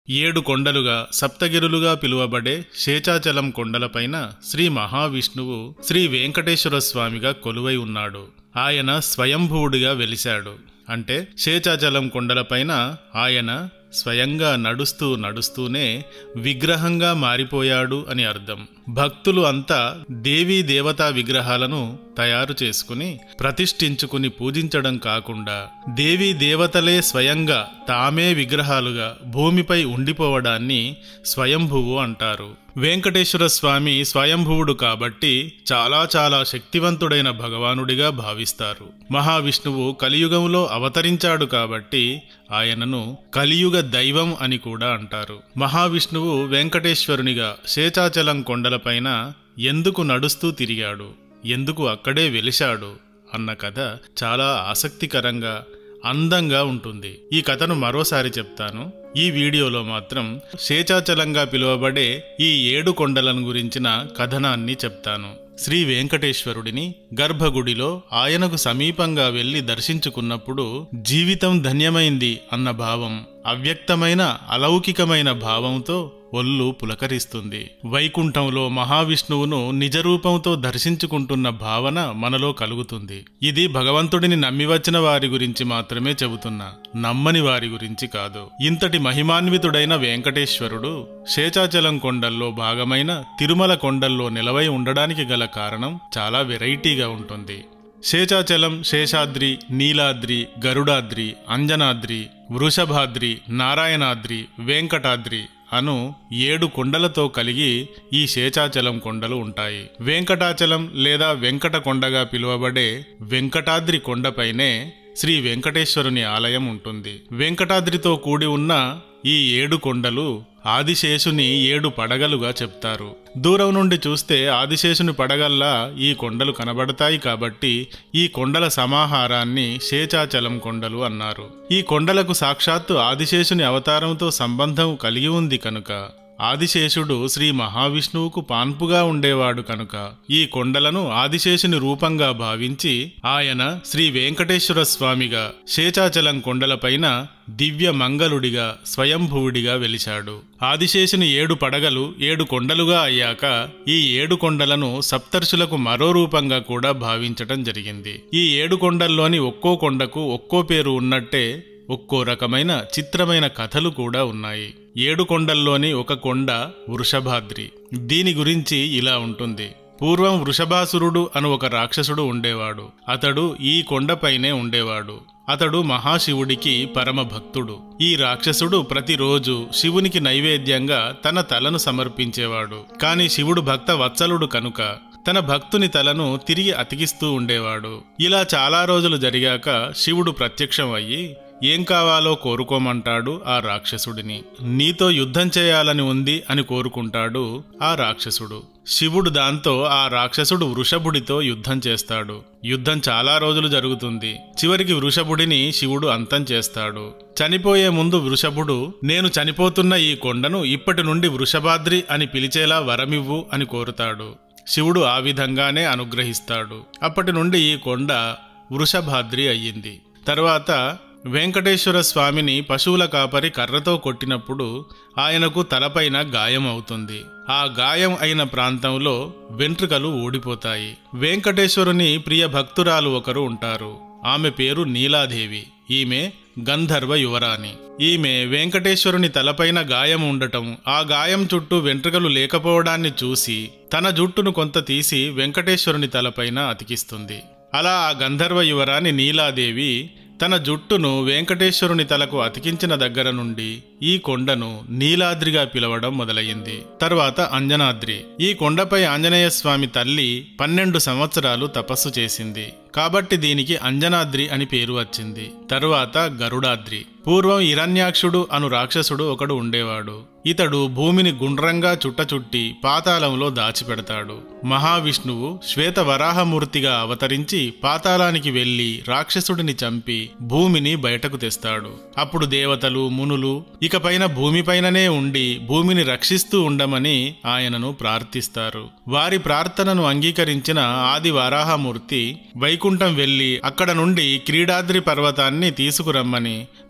7 కొండలుగా సప్తగిరులుగా పిలువబడే శేషాచలం కొండలపైన శ్రీ మహావిష్ణువు శ్రీ వెంకటేశ్వర స్వామిగా కొలువై ఉన్నాడు. ఆయన స్వయంభువుడిగా వెలిశాడు. అంటే శేషాచలం కొండలపైన ఆయన స్వయంగా నడుస్తూనే విగ్రహంగా మారిపోయాడు అని అర్థం. భక్తులు అంతా దేవీ దేవతా విగ్రహాలను తయారు చేసుకుని ప్రతిష్ఠించుకుని పూజించడం కాకుండా దేవీ దేవతలే స్వయంగా తామే విగ్రహాలుగా భూమిపై ఉండిపోవడాన్ని స్వయంభువు అంటారు. వెంకటేశ్వర స్వామి స్వయంభువుడు కాబట్టి చాలా శక్తివంతుడైన భగవానుడిగా భావిస్తారు. మహావిష్ణువు కలియుగంలో అవతరించాడు కాబట్టి ఆయనను కలియుగ దైవం అని కూడా అంటారు. మహావిష్ణువు వెంకటేశ్వరునిగా శేషాచలం కొండలపైన ఎందుకు నడుస్తూ తిరిగాడు, ఎందుకు అక్కడే వెలిశాడు అన్న కథ చాలా ఆసక్తికరంగా అందంగా ఉంటుంది. ఈ కథను మరోసారి చెప్తాను. ఈ వీడియోలో మాత్రం శేషాచలంగా పిలువబడే ఈ 7 కొండలను గురించిన కథనాన్ని చెప్తాను. శ్రీ వెంకటేశ్వరుడిని గర్భగుడిలో ఆయనకు సమీపంగా వెళ్లి దర్శించుకున్నప్పుడు జీవితం ధన్యమైంది అన్న భావం, అవ్యక్తమైన అలౌకికమైన భావంతో ఒళ్ళు పులకరిస్తుంది. వైకుంఠంలో మహావిష్ణువును నిజరూపంతో దర్శించుకుంటున్న భావన మనలో కలుగుతుంది. ఇది భగవంతుడిని నమ్మివచ్చిన వారి గురించి మాత్రమే చెబుతున్నా, నమ్మని వారి గురించి కాదు. ఇంతటి మహిమాన్వితుడైన వెంకటేశ్వరుడు శేషాచలం కొండల్లో భాగమైన తిరుమల కొండల్లో నిలవై ఉండడానికి గల కారణం చాలా వెరైటీగా ఉంటుంది. శేషాచలం, శేషాద్రి, నీలాద్రి, గరుడాద్రి, అంజనాద్రి, వృషభాద్రి, నారాయణాద్రి, వెంకటాద్రి అను 7 కొండలతో కలిగి ఈ శేషాచలం కొండలు ఉంటాయి. వెంకటాచలం లేదా వెంకట కొండగా పిలువబడే వెంకటాద్రి కొండపైనే శ్రీ వెంకటేశ్వరుని ఆలయం ఉంటుంది. వెంకటాద్రితో కూడి ఉన్న ఈ 7 కొండలు ఆదిశేషుని 7 పడగలుగా చెప్తారు. దూరం నుండి చూస్తే ఆదిశేషుని పడగల్లా ఈ కొండలు కనబడతాయి కాబట్టి ఈ కొండల సమాహారాన్ని శేషాచలం కొండలు అన్నారు. ఈ కొండలకు సాక్షాత్తు ఆదిశేషుని అవతారంతో సంబంధం కలిగి ఉంది కనుక, ఆదిశేషుడు శ్రీ మహావిష్ణువుకు పాన్పుగా ఉండేవాడు కనుక ఈ కొండలను ఆదిశేషుని రూపంగా భావించి ఆయన శ్రీ వెంకటేశ్వర స్వామిగా శేషాచలం కొండలపైన దివ్య మంగళుడిగా స్వయంభువుడిగా వెలిశాడు. ఆదిశేషుని 7 పడగలు 7 కొండలుగా అయ్యాక ఈ 7 కొండలను సప్తర్షులకు మరో రూపంగా కూడా భావించటం జరిగింది. ఈ 7 కొండల్లోని ఒక్కో కొండకు ఒక్కో పేరు ఉన్నట్టే ఒక్కో రకమైన చిత్రమైన కథలు కూడా ఉన్నాయి. 7 కొండల్లోని ఒక కొండ వృషభాద్రి. దీని గురించి ఇలా ఉంటుంది. పూర్వం వృషభాసురుడు అను ఒక రాక్షసుడు ఉండేవాడు. అతడు ఈ కొండపైనే ఉండేవాడు. అతడు మహాశివుడికి పరమ భక్తుడు. ఈ రాక్షసుడు ప్రతిరోజు శివునికి నైవేద్యంగా తన తలను సమర్పించేవాడు. కాని శివుడు భక్త వత్సలుడు కనుక తన భక్తుని తలను తిరిగి అతికిస్తూ ఉండేవాడు. ఇలా చాలా రోజులు జరిగాక శివుడు ప్రత్యక్షం అయ్యి ఏం కావాలో కోరుకోమంటాడు ఆ రాక్షసుడిని. నీతో యుద్ధం చేయాలని ఉంది అని కోరుకుంటాడు ఆ రాక్షసుడు. శివుడు దాంతో ఆ రాక్షసుడు వృషభుడితో యుద్ధం చేస్తాడు. యుద్ధం చాలా రోజులు జరుగుతుంది. చివరికి వృషభుడిని శివుడు అంతం చేస్తాడు. చనిపోయే ముందు వృషభుడు, నేను చనిపోతున్న ఈ కొండను ఇప్పటి నుండి వృషభాద్రి అని పిలిచేలా వరమివ్వు అని కోరుతాడు. శివుడు ఆ విధంగానే అనుగ్రహిస్తాడు. అప్పటి నుండి ఈ కొండ వృషభాద్రి అయ్యింది. తర్వాత వెంకటేశ్వర స్వామిని పశువుల కాపరి కర్రతో కొట్టినప్పుడు ఆయనకు తలపైన గాయం అవుతుంది. ఆ గాయం అయిన ప్రాంతంలో వెంట్రుకలు ఊడిపోతాయి. వెంకటేశ్వరుని ప్రియ భక్తురాలు ఒకరు ఉంటారు. ఆమె పేరు నీలాదేవి. ఈమె గంధర్వ యువరాణి. ఈమె వెంకటేశ్వరుని తలపైన గాయం ఉండటం, ఆ గాయం చుట్టూ వెంట్రుకలు లేకపోవడాన్ని చూసి తన జుట్టును కొంత తీసి వెంకటేశ్వరుని తలపైన అతికిస్తుంది. అలా ఆ గంధర్వ యువరాణి నీలాదేవి తన జుట్టును వెంకటేశ్వరుని తలకు అతికించిన దగ్గర నుండి ఈ కొండను నీలాద్రిగా పిలవడం మొదలయ్యింది. తర్వాత అంజనాద్రి. ఈ కొండపై ఆంజనేయ స్వామి తల్లి 12 సంవత్సరాలు తపస్సు చేసింది కాబట్టి దీనికి అంజనాద్రి అని పేరు వచ్చింది. తరువాత గరుడాద్రి. పూర్వం హిరణ్యాక్షుడు అను రాక్షసుడు ఒకడు ఉండేవాడు. ఇతడు భూమిని గుండ్రంగా చుట్టి పాతాళంలో దాచిపెడతాడు. మహావిష్ణువు శ్వేత వరాహమూర్తిగా అవతరించి పాతాళానికి వెళ్లి రాక్షసుడిని చంపి భూమిని బయటకు తెస్తాడు. అప్పుడు దేవతలు, మునులు ఇకపైన భూమిపైననే ఉండి భూమిని రక్షిస్తూ ఉండమని ఆయనను ప్రార్థిస్తారు. వారి ప్రార్థనను అంగీకరించిన ఆది వరాహమూర్తి వైకుంఠం వెళ్లి అక్కడ నుండి క్రీడాద్రి పర్వతాన్ని తీసుకురమ్మని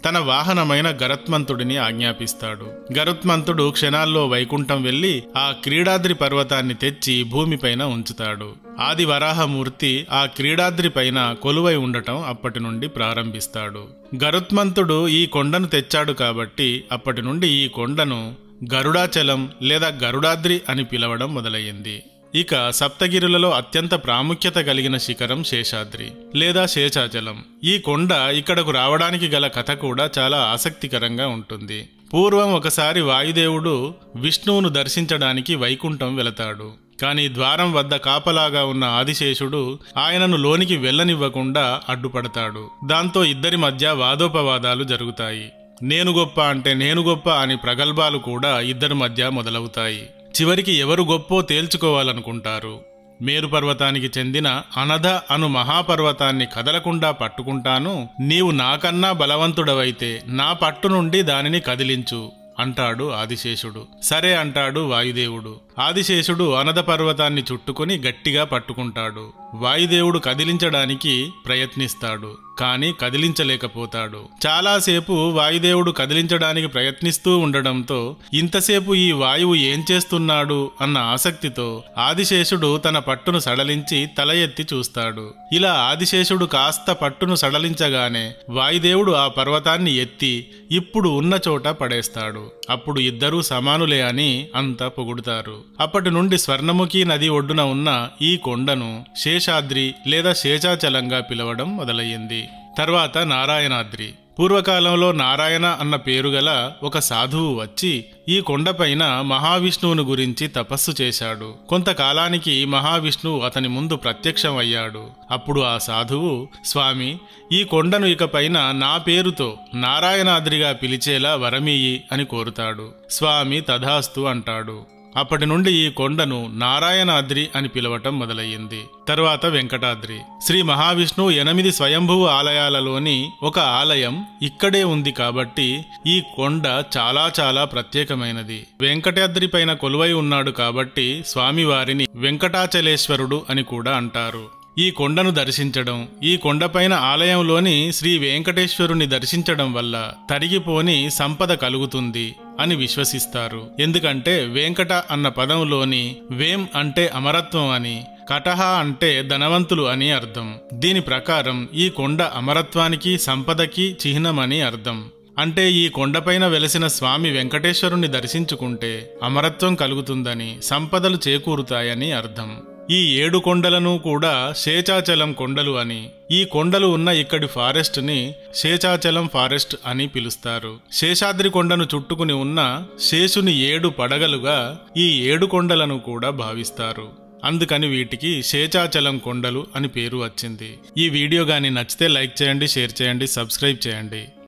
తన వాహనమైన గరుత్మంతుడిని ఆజ్ఞాపిస్తాడు. గరుత్మంతుడు క్షణాల్లో వైకుంఠం వెళ్లి ఆ క్రీడాద్రి పర్వతాన్ని తెచ్చి భూమిపైన ఉంచుతాడు. ఆది వరాహమూర్తి ఆ క్రీడాద్రి పైన కొలువై ఉండటం అప్పటి నుండి ప్రారంభిస్తాడు. గరుత్మంతుడు ఈ కొండను తెచ్చాడు కాబట్టి అప్పటి నుండి ఈ కొండను గరుడాచలం లేదా గరుడాద్రి అని పిలవడం మొదలయ్యింది. ఇక సప్తగిరులలో అత్యంత ప్రాముఖ్యత కలిగిన శిఖరం శేషాద్రి లేదా శేషాచలం. ఈ కొండ ఇక్కడకు రావడానికి గల కథ కూడా చాలా ఆసక్తికరంగా ఉంటుంది. పూర్వం ఒకసారి వాయుదేవుడు విష్ణువును దర్శించడానికి వైకుంఠం వెళతాడు. కానీ ద్వారం వద్ద కాపలాగా ఉన్న ఆదిశేషుడు ఆయనను లోనికి వెళ్ళనివ్వకుండా అడ్డుపడతాడు. దాంతో ఇద్దరి మధ్య వాదోపవాదాలు జరుగుతాయి. నేను గొప్ప అంటే నేను గొప్ప అని ప్రగల్భాలు కూడా ఇద్దరి మధ్య మొదలవుతాయి. చివరికి ఎవరు గొప్పో తేల్చుకోవాలనుకుంటారు. మేరు పర్వతానికి చెందిన అనధ అను మహాపర్వతాన్ని కదలకుండా పట్టుకుంటాను, నీవు నాకన్నా బలవంతుడవైతే నా పట్టు నుండి దానిని కదిలించు అంటాడు ఆదిశేషుడు. సరే అంటాడు వాయుదేవుడు. ఆదిశేషుడు అనధ పర్వతాన్ని చుట్టుకుని గట్టిగా పట్టుకుంటాడు. వాయుదేవుడు కదిలించడానికి ప్రయత్నిస్తాడు, కానీ కదిలించలేకపోతాడు. చాలాసేపు వాయుదేవుడు కదిలించడానికి ప్రయత్నిస్తూ ఉండడంతో ఇంతసేపు ఈ వాయువు ఏం చేస్తున్నాడు అన్న ఆసక్తితో ఆదిశేషుడు తన పట్టును సడలించి తల ఎత్తి చూస్తాడు. ఇలా ఆదిశేషుడు కాస్త పట్టును సడలించగానే వాయుదేవుడు ఆ పర్వతాన్ని ఎత్తి ఇప్పుడు ఉన్న చోట పడేస్తాడు. అప్పుడు ఇద్దరూ సమానులే అని అంతా పొగుడుతారు. అప్పటి నుండి స్వర్ణముఖి నది ఒడ్డున ఉన్న ఈ కొండను శేషాద్రి లేదా శేషాచలంగా పిలవడం మొదలయ్యింది. తర్వాత నారాయణాద్రి. పూర్వకాలంలో నారాయణ అన్న పేరుగల ఒక సాధువు వచ్చి ఈ కొండపైన మహావిష్ణువును గురించి తపస్సు చేశాడు. కొంతకాలానికి మహావిష్ణువు అతని ముందు ప్రత్యక్షమయ్యాడు. అప్పుడు ఆ సాధువు, స్వామి, ఈ కొండను ఇకపైన నా పేరుతో నారాయణాద్రిగా పిలిచేలా వరమీయి అని కోరుతాడు. స్వామి తథాస్తు అంటాడు. అప్పటి నుండి ఈ కొండను నారాయణాద్రి అని పిలవటం మొదలయ్యింది. తర్వాత వెంకటాద్రి. శ్రీ మహావిష్ణువు 8 స్వయంభువ ఆలయాలలోని ఒక ఆలయం ఇక్కడే ఉంది కాబట్టి ఈ కొండ చాలా చాలా ప్రత్యేకమైనది. వెంకటాద్రి పైన కొలువై ఉన్నాడు కాబట్టి స్వామివారిని వెంకటాచలేశ్వరుడు అని కూడా అంటారు. ఈ కొండను దర్శించడం, ఈ కొండపైన ఆలయంలోని శ్రీ వెంకటేశ్వరుని దర్శించడం వల్ల తరిగిపోని సంపద కలుగుతుంది అని విశ్వసిస్తారు. ఎందుకంటే వెంకట అన్న పదంలోని వేం అంటే అమరత్వం అని, కటహ అంటే ధనవంతులు అని అర్థం. దీని ప్రకారం ఈ కొండ అమరత్వానికి సంపదకి చిహ్నమని అర్థం. అంటే ఈ కొండపైన వెలసిన స్వామి వెంకటేశ్వరుని దర్శించుకుంటే అమరత్వం కలుగుతుందని, సంపదలు చేకూరుతాయని అర్థం. ఈ 7 కొండలను కూడా శేషాచలం కొండలు అని, ఈ కొండలు ఉన్న ఇక్కడి ఫారెస్ట్ ని శేషాచలం ఫారెస్ట్ అని పిలుస్తారు. శేషాద్రి కొండను చుట్టుకుని ఉన్న శేషుని 7 పడగలుగా ఈ 7 కొండలను కూడా భావిస్తారు. అందుకని వీటికి శేషాచలం కొండలు అని పేరు వచ్చింది. ఈ వీడియో గాని నచ్చితే లైక్ చేయండి, షేర్ చేయండి, సబ్స్క్రైబ్ చేయండి.